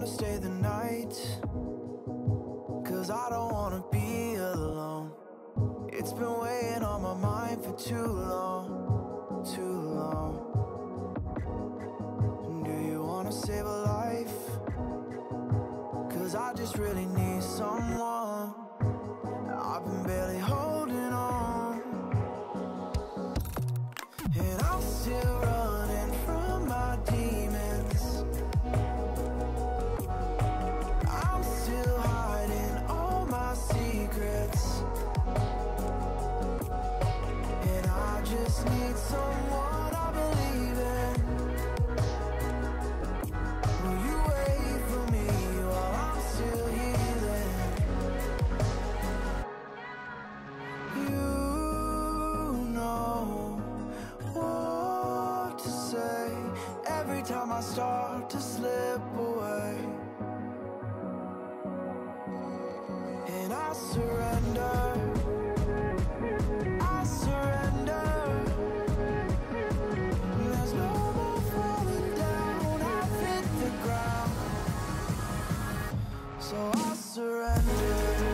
stay the night? 'Cause I don't wanna be alone. It's been weighing on my mind for too long, too long. Do you wanna save a life? 'Cause I just really need someone. I've been barely holding on, and I'm still running from my demons. I'm still hiding all my secrets, and I just need someone I believe in. Will you wait for me while I'm still healing? You know what to say every time I start to slip away, and I surrender. I surrender. There's no more falling down. I've hit the ground, so I surrender.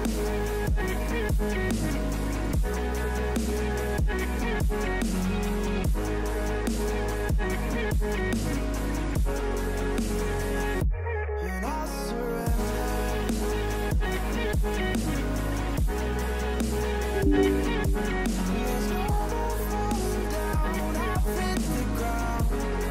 And I surrender. There's no more falling down. I've hit the ground.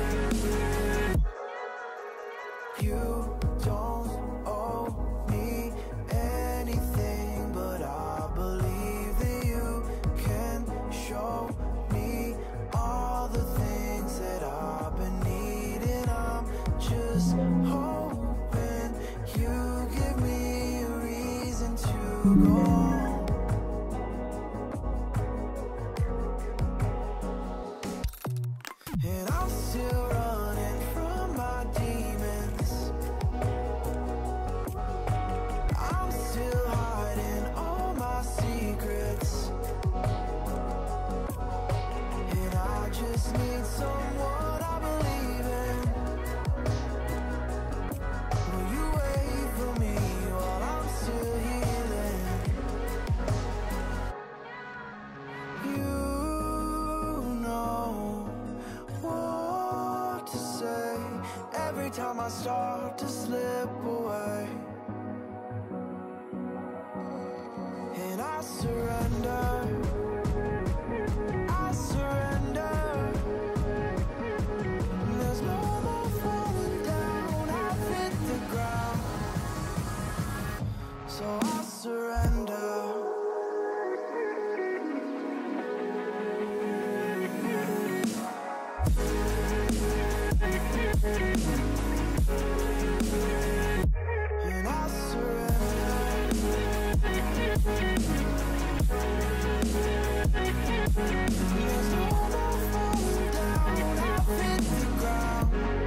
You don't owe me anything, but I believe that you can show me all the things that I've been needing. I'm just hoping you give me a reason to go on. And I'm still running from my demons. I'm still hiding all my secrets, and I just need someone I believe in. Will you wait for me while I'm still healing? You know what to say every time I start to slip away, and I surrender. I surrender. There's no more falling down. I've hit the ground, so I surrender. And I surrender. There's no more falling down. I've hit the ground.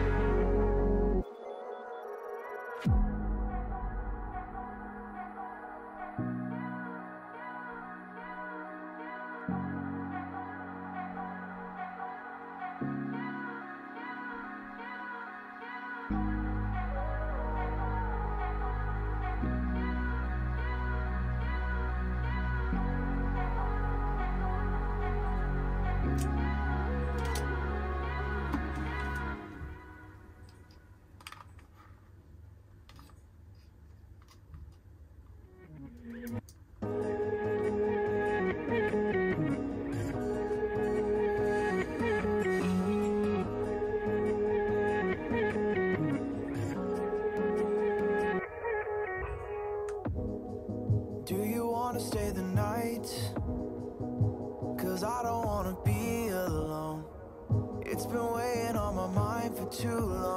Do you wanna stay the night? 'Cause I don't wanna be alone. It's been weighing on my mind for too long.